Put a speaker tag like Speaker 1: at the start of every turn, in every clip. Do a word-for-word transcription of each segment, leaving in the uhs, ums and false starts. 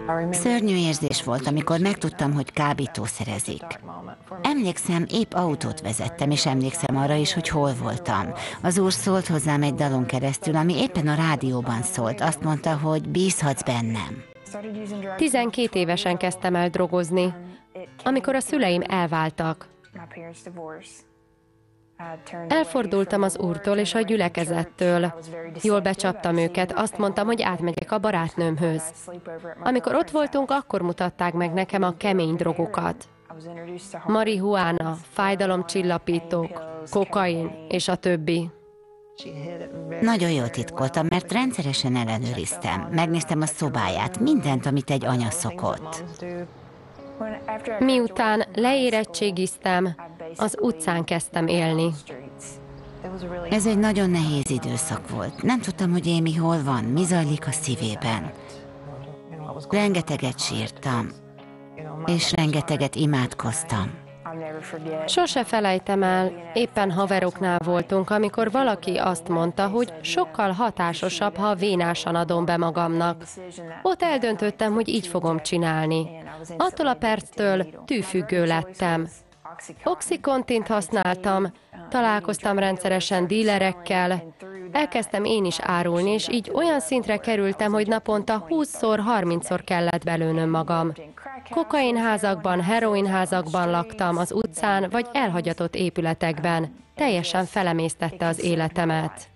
Speaker 1: Szörnyű érzés volt, amikor megtudtam, hogy kábítószerezik. Emlékszem, épp autót vezettem, és emlékszem arra is, hogy hol voltam. Az úr szólt hozzám egy dalon keresztül, ami éppen a rádióban szólt. Azt mondta, hogy bízhatsz bennem.
Speaker 2: tizenkét évesen kezdtem el drogozni, amikor a szüleim elváltak. Elfordultam az Úrtól és a gyülekezettől. Jól becsaptam őket, azt mondtam, hogy átmegyek a barátnőmhöz. Amikor ott voltunk, akkor mutatták meg nekem a kemény drogokat. Marihuána, fájdalomcsillapítók, kokain és a többi.
Speaker 1: Nagyon jól titkoltam, mert rendszeresen ellenőriztem. Megnéztem a szobáját, mindent, amit egy anya szokott.
Speaker 2: Miután leérettségiztem, az utcán kezdtem élni.
Speaker 1: Ez egy nagyon nehéz időszak volt. Nem tudtam, hogy Amy hol van, mi zajlik a szívében. Rengeteget sírtam, és rengeteget imádkoztam.
Speaker 2: Sose felejtem el, éppen haveroknál voltunk, amikor valaki azt mondta, hogy sokkal hatásosabb, ha vénásan adom be magamnak. Ott eldöntöttem, hogy így fogom csinálni. Attól a perctől tűfüggő lettem. Oxycontint használtam, találkoztam rendszeresen dílerekkel, elkezdtem én is árulni, és így olyan szintre kerültem, hogy naponta húszszor, harmincszor kellett belőnöm magam. Kokainházakban, heroinházakban laktam, az utcán vagy elhagyatott épületekben. Teljesen felemésztette az életemet.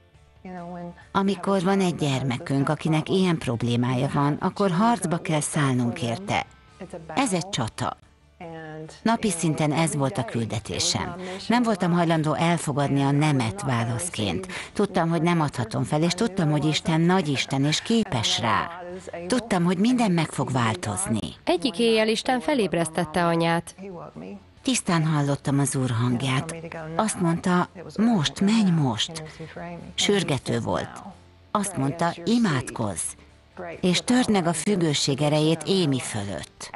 Speaker 1: Amikor van egy gyermekünk, akinek ilyen problémája van, akkor harcba kell szállnunk érte. Ez egy csata. Napi szinten ez volt a küldetésem. Nem voltam hajlandó elfogadni a nemet válaszként. Tudtam, hogy nem adhatom fel, és tudtam, hogy Isten nagy Isten, és képes rá. Tudtam, hogy minden meg fog változni.
Speaker 2: Egyik éjjel Isten felébresztette anyát.
Speaker 1: Tisztán hallottam az Úr hangját. Azt mondta, most, menj most. Sürgető volt. Azt mondta, imádkozz, és törd meg a függőség erejét Amy fölött.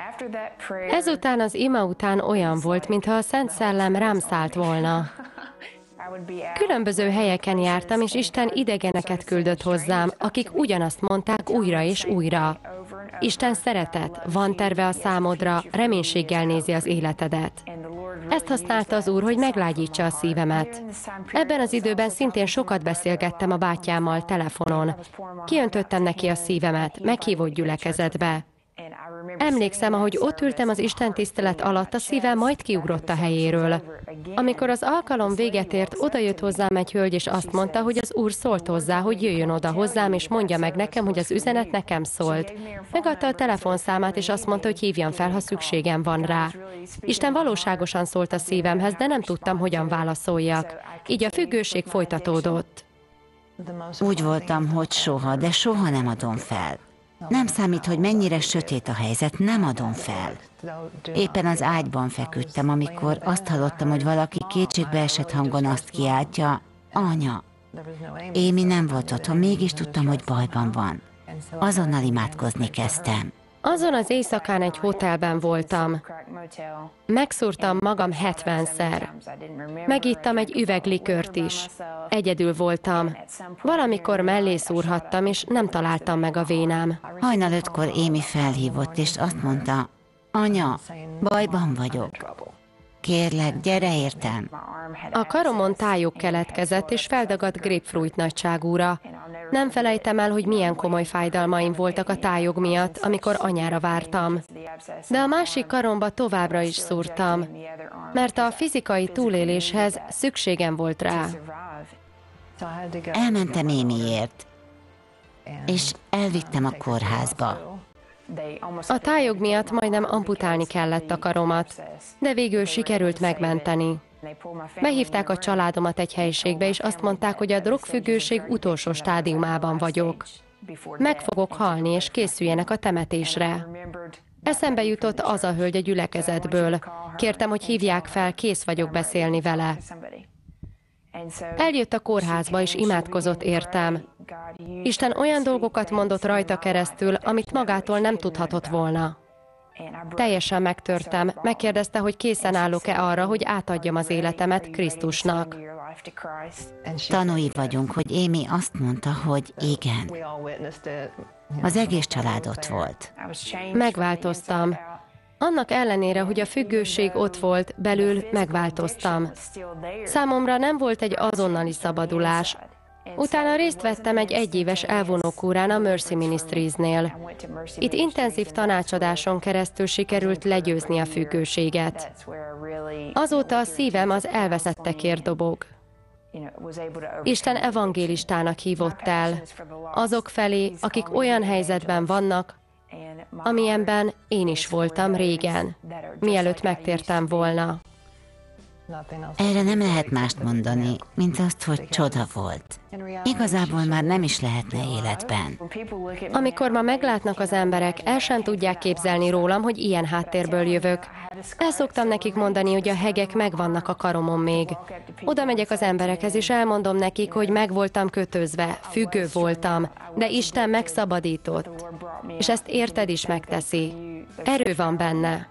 Speaker 2: Ezután az ima után olyan volt, mintha a Szent Szellem rám szállt volna. Különböző helyeken jártam, és Isten idegeneket küldött hozzám, akik ugyanazt mondták újra és újra. Isten szeretet, van terve a számodra, reménységgel nézi az életedet. Ezt használta az Úr, hogy meglágyítsa a szívemet. Ebben az időben szintén sokat beszélgettem a bátyámmal telefonon. Kiöntöttem neki a szívemet, meghívott gyülekezetbe. Emlékszem, ahogy ott ültem az Isten tisztelet alatt, a szívem majd kiugrott a helyéről. Amikor az alkalom véget ért, odajött hozzám egy hölgy, és azt mondta, hogy az Úr szólt hozzá, hogy jöjjön oda hozzám, és mondja meg nekem, hogy az üzenet nekem szólt. Megadta a telefonszámát, és azt mondta, hogy hívjam fel, ha szükségem van rá. Isten valóságosan szólt a szívemhez, de nem tudtam, hogyan válaszoljak. Így a függőség folytatódott.
Speaker 1: Úgy voltam, hogy soha, de soha nem adom fel. Nem számít, hogy mennyire sötét a helyzet, nem adom fel. Éppen az ágyban feküdtem, amikor azt hallottam, hogy valaki kétségbeesett hangon azt kiáltja, anya. Amy nem volt otthon, mégis tudtam, hogy bajban van. Azonnal imádkozni kezdtem.
Speaker 2: Azon az éjszakán egy hotelben voltam. Megszúrtam magam hetvenszer. Megittam egy üveg likört is. Egyedül voltam. Valamikor mellé szúrhattam, és nem találtam meg a vénám.
Speaker 1: Hajnal ötkor Amy felhívott, és azt mondta, anya, bajban vagyok. Kérlek, gyere értem.
Speaker 2: A karomon tályog keletkezett, és feldagadt grapefruit nagyságúra. Nem felejtem el, hogy milyen komoly fájdalmaim voltak a tályog miatt, amikor anyára vártam. De a másik karomba továbbra is szúrtam, mert a fizikai túléléshez szükségem volt rá.
Speaker 1: Elmentem Amyért, és elvittem a kórházba.
Speaker 2: A tályog miatt majdnem amputálni kellett a karomat, de végül sikerült megmenteni. Behívták a családomat egy helyiségbe, és azt mondták, hogy a drogfüggőség utolsó stádiumában vagyok. Meg fogok halni, és készüljenek a temetésre. Eszembe jutott az a hölgy a gyülekezetből. Kértem, hogy hívják fel, kész vagyok beszélni vele. Eljött a kórházba, és imádkozott értem. Isten olyan dolgokat mondott rajta keresztül, amit magától nem tudhatott volna. Teljesen megtörtem, megkérdezte, hogy készen állok-e arra, hogy átadjam az életemet Krisztusnak.
Speaker 1: Tanúi vagyunk, hogy Amy azt mondta, hogy igen. Az egész család ott volt.
Speaker 2: Megváltoztam. Annak ellenére, hogy a függőség ott volt, belül megváltoztam. Számomra nem volt egy azonnali szabadulás. Utána részt vettem egy egyéves elvonókúrán a Mercy Ministries-nél. Itt intenzív tanácsadáson keresztül sikerült legyőzni a függőséget. Azóta a szívem az elveszettekért dobog. Isten evangélistának hívott el, azok felé, akik olyan helyzetben vannak, amilyenben én is voltam régen, mielőtt megtértem volna.
Speaker 1: Erre nem lehet mást mondani, mint azt, hogy csoda volt. Igazából már nem is lehetne életben.
Speaker 2: Amikor ma meglátnak az emberek, el sem tudják képzelni rólam, hogy ilyen háttérből jövök. El szoktam nekik mondani, hogy a hegek megvannak a karomon még. Oda megyek az emberekhez, és elmondom nekik, hogy meg voltam kötözve, függő voltam, de Isten megszabadított. És ezt érted is megteszi. Erő van benne.